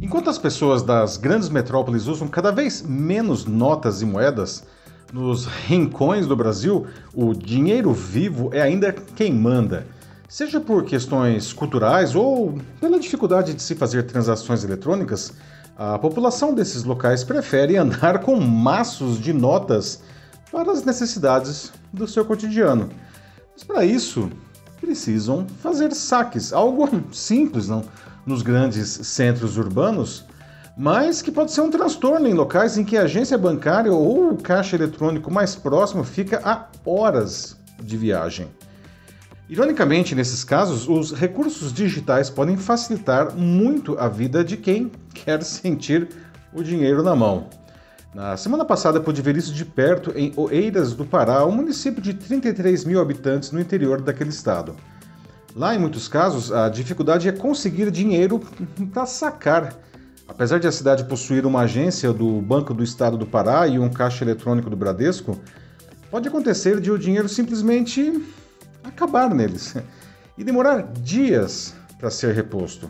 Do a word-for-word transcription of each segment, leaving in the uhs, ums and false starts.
Enquanto as pessoas das grandes metrópoles usam cada vez menos notas e moedas, nos rincões do Brasil, o dinheiro vivo é ainda quem manda. Seja por questões culturais ou pela dificuldade de se fazer transações eletrônicas, a população desses locais prefere andar com maços de notas para as necessidades do seu cotidiano. Mas para isso, precisam fazer saques, algo simples, não? Nos grandes centros urbanos, mas que pode ser um transtorno em locais em que a agência bancária ou o caixa eletrônico mais próximo fica a horas de viagem. Ironicamente, nesses casos, os recursos digitais podem facilitar muito a vida de quem quer sentir o dinheiro na mão. Na semana passada, pude ver isso de perto em Oeiras do Pará, um município de trinta e três mil habitantes no interior daquele estado. Lá, em muitos casos, a dificuldade é conseguir dinheiro para sacar. Apesar de a cidade possuir uma agência do Banco do Estado do Pará e um caixa eletrônico do Bradesco, pode acontecer de o dinheiro simplesmente acabar neles e demorar dias para ser reposto.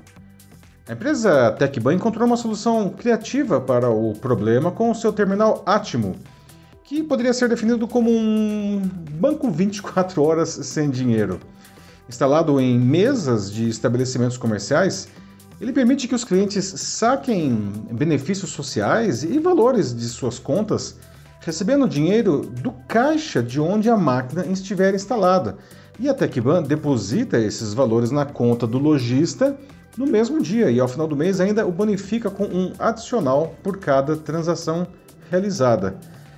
A empresa TecBan encontrou uma solução criativa para o problema com o seu terminal Atimo, que poderia ser definido como um banco vinte e quatro horas sem dinheiro. Instalado em mesas de estabelecimentos comerciais, ele permite que os clientes saquem benefícios sociais e valores de suas contas, recebendo dinheiro do caixa de onde a máquina estiver instalada. E a TecBan deposita esses valores na conta do lojista no mesmo dia e ao final do mês ainda o bonifica com um adicional por cada transação realizada.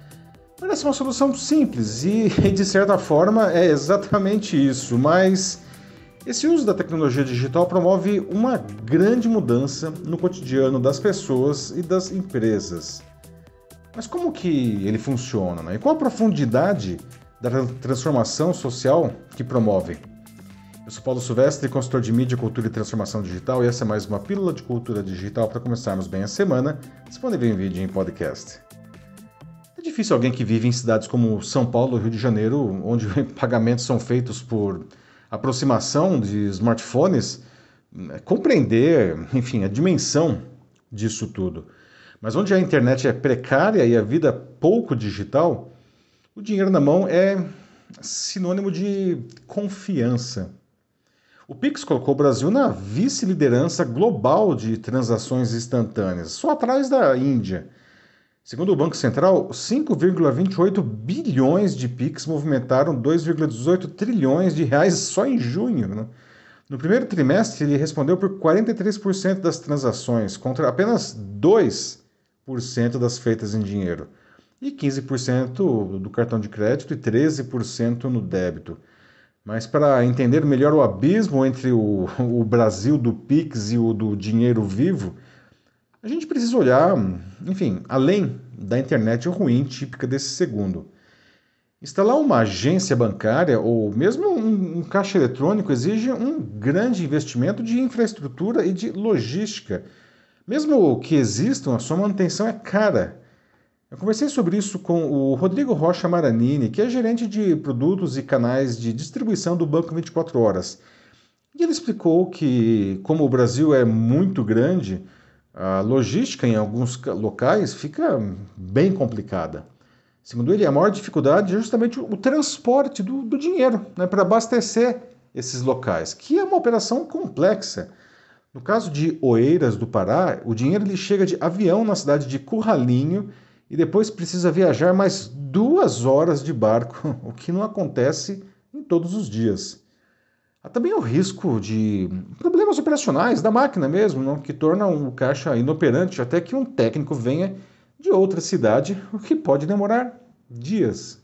Parece uma solução simples e, de certa forma, é exatamente isso, mas esse uso da tecnologia digital promove uma grande mudança no cotidiano das pessoas e das empresas. Mas como que ele funciona, né? E qual a profundidade da transformação social que promove? Eu sou Paulo Silvestre, consultor de mídia, cultura e transformação digital, e essa é mais uma pílula de cultura digital para começarmos bem a semana, disponível em vídeo e em podcast. É difícil alguém que vive em cidades como São Paulo e Rio de Janeiro, onde pagamentos são feitos por aproximação de smartphones, compreender, enfim, a dimensão disso tudo. Mas onde a internet é precária e a vida pouco digital, o dinheiro na mão é sinônimo de confiança. O Pix colocou o Brasil na vice-liderança global de transações instantâneas, só atrás da Índia. Segundo o Banco Central, cinco vírgula vinte e oito bilhões de Pix movimentaram dois vírgula dezoito trilhões de reais só em junho. Né? No primeiro trimestre, ele respondeu por quarenta e três por cento das transações, contra apenas dois por cento das feitas em dinheiro, e quinze por cento do cartão de crédito e treze por cento no débito. Mas para entender melhor o abismo entre o, o Brasil do Pix e o do dinheiro vivo, a gente precisa olhar, enfim, além da internet ruim típica desse segundo. Instalar uma agência bancária ou mesmo um, um caixa eletrônico exige um grande investimento de infraestrutura e de logística. Mesmo que existam, a sua manutenção é cara. Eu conversei sobre isso com o Rodrigo Rocha Maranini, que é gerente de produtos e canais de distribuição do Banco vinte e quatro horas. E ele explicou que, como o Brasil é muito grande, a logística em alguns locais fica bem complicada. Segundo ele, a maior dificuldade é justamente o transporte do, do dinheiro, né, para abastecer esses locais, que é uma operação complexa. No caso de Oeiras do Pará, o dinheiro ele chega de avião na cidade de Curralinho e depois precisa viajar mais duas horas de barco, o que não acontece em todos os dias. Há também o risco de problemas operacionais da máquina mesmo, não? Que tornam o caixa inoperante até que um técnico venha de outra cidade, o que pode demorar dias.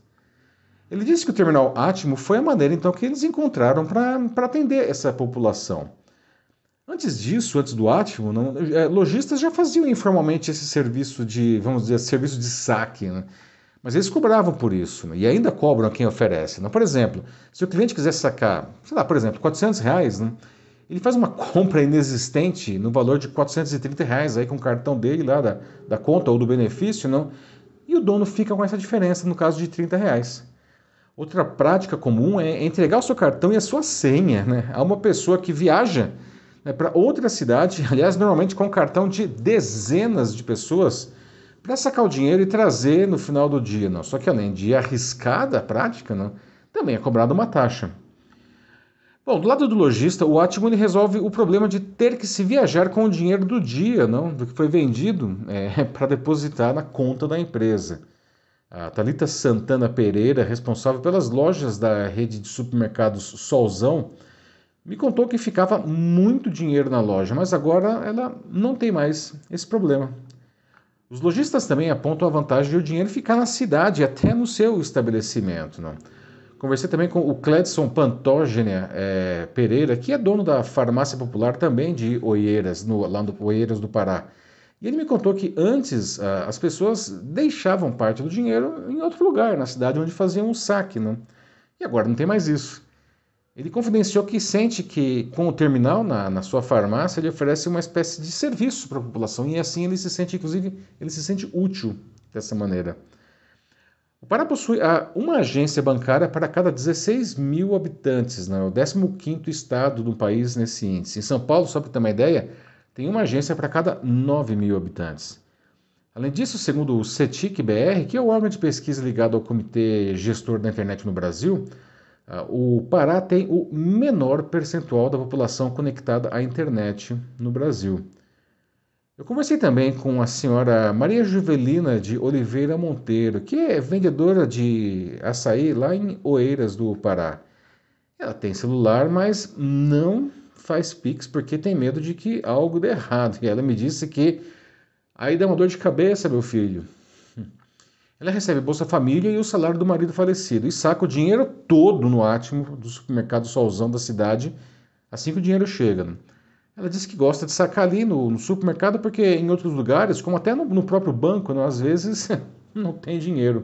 Ele disse que o terminal Atimo foi a maneira então que eles encontraram para atender essa população. Antes disso, antes do Atimo, não, é, lojistas já faziam informalmente esse serviço de, vamos dizer, serviço de saque, né? Mas eles cobravam por isso, né? E ainda cobram a quem oferece. Né? Por exemplo, se o cliente quiser sacar, sei lá, por exemplo, quatrocentos reais, né? Ele faz uma compra inexistente no valor de quatrocentos e trinta reais aí com o cartão dele lá da, da conta ou do benefício, não? E o dono fica com essa diferença no caso de trinta reais. Outra prática comum é entregar o seu cartão e a sua senha, né, a uma pessoa que viaja para outra cidade, aliás, normalmente com cartão de dezenas de pessoas, para sacar o dinheiro e trazer no final do dia. Não. Só que além de arriscada a prática, não, também é cobrada uma taxa. Bom, do lado do lojista, o Atmone resolve o problema de ter que se viajar com o dinheiro do dia, não, do que foi vendido, é, para depositar na conta da empresa. A Thalita Santana Pereira, responsável pelas lojas da rede de supermercados Solzão, me contou que ficava muito dinheiro na loja, mas agora ela não tem mais esse problema. Os lojistas também apontam a vantagem de o dinheiro ficar na cidade, até no seu estabelecimento, não? Conversei também com o Cledson Pantógenia é, Pereira, que é dono da farmácia popular também de Oeiras, no, lá no Oeiras do Pará. E ele me contou que antes ah, as pessoas deixavam parte do dinheiro em outro lugar, na cidade onde faziam o saque, né? E agora não tem mais isso. Ele confidenciou que sente que com o terminal na, na sua farmácia ele oferece uma espécie de serviço para a população e assim ele se sente, inclusive, ele se sente útil dessa maneira. O Pará possui uma agência bancária para cada dezesseis mil habitantes, né? O décimo quinto estado do país nesse índice. Em São Paulo, só para ter uma ideia, tem uma agência para cada nove mil habitantes. Além disso, segundo o CETIC B R, que é o órgão de pesquisa ligado ao Comitê Gestor da Internet no Brasil, o Pará tem o menor percentual da população conectada à internet no Brasil. Eu conversei também com a senhora Maria Juvelina de Oliveira Monteiro, que é vendedora de açaí lá em Oeiras do Pará. Ela tem celular, mas não faz Pix porque tem medo de que algo dê errado. E ela me disse que aí dá uma dor de cabeça, meu filho. Ela recebe Bolsa Família e o salário do marido falecido e saca o dinheiro todo no átimo do supermercado Solzão da cidade assim que o dinheiro chega. Ela disse que gosta de sacar ali no, no supermercado porque em outros lugares, como até no, no próprio banco, né, às vezes não tem dinheiro.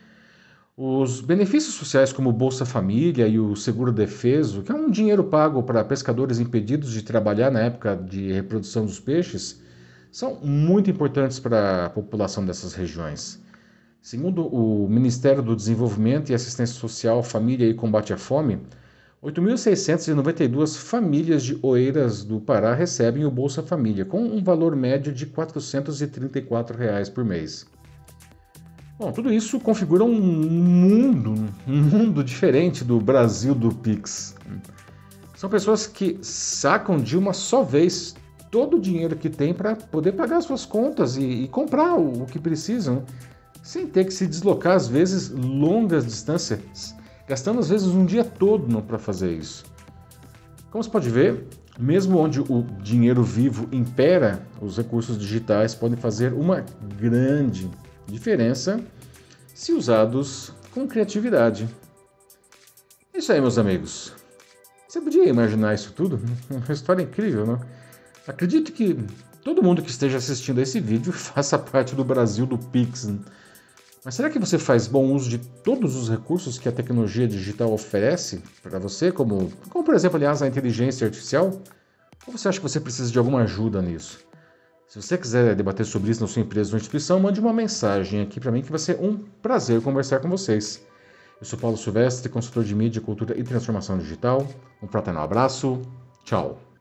Os benefícios sociais como o Bolsa Família e o Seguro Defeso, que é um dinheiro pago para pescadores impedidos de trabalhar na época de reprodução dos peixes, são muito importantes para a população dessas regiões. Segundo o Ministério do Desenvolvimento e Assistência Social, Família e Combate à Fome, oito mil seiscentas e noventa e duas famílias de Oeiras do Pará recebem o Bolsa Família, com um valor médio de quatrocentos e trinta e quatro reais por mês. Bom, tudo isso configura um mundo, um mundo diferente do Brasil do Pix. São pessoas que sacam de uma só vez todo o dinheiro que tem para poder pagar suas contas e, e comprar o, o que precisam, sem ter que se deslocar, às vezes, longas distâncias, gastando às vezes um dia todo para fazer isso. Como você pode ver, mesmo onde o dinheiro vivo impera, os recursos digitais podem fazer uma grande diferença se usados com criatividade. É isso aí, meus amigos. Você podia imaginar isso tudo? Uma história incrível, não? Acredito que todo mundo que esteja assistindo a esse vídeo faça parte do Brasil do Pix. Mas será que você faz bom uso de todos os recursos que a tecnologia digital oferece para você, como, como, por exemplo, aliás, a inteligência artificial? Ou você acha que você precisa de alguma ajuda nisso? Se você quiser debater sobre isso na sua empresa ou instituição, mande uma mensagem aqui para mim que vai ser um prazer conversar com vocês. Eu sou Paulo Silvestre, consultor de mídia, cultura e transformação digital. Um fraternal abraço. Tchau.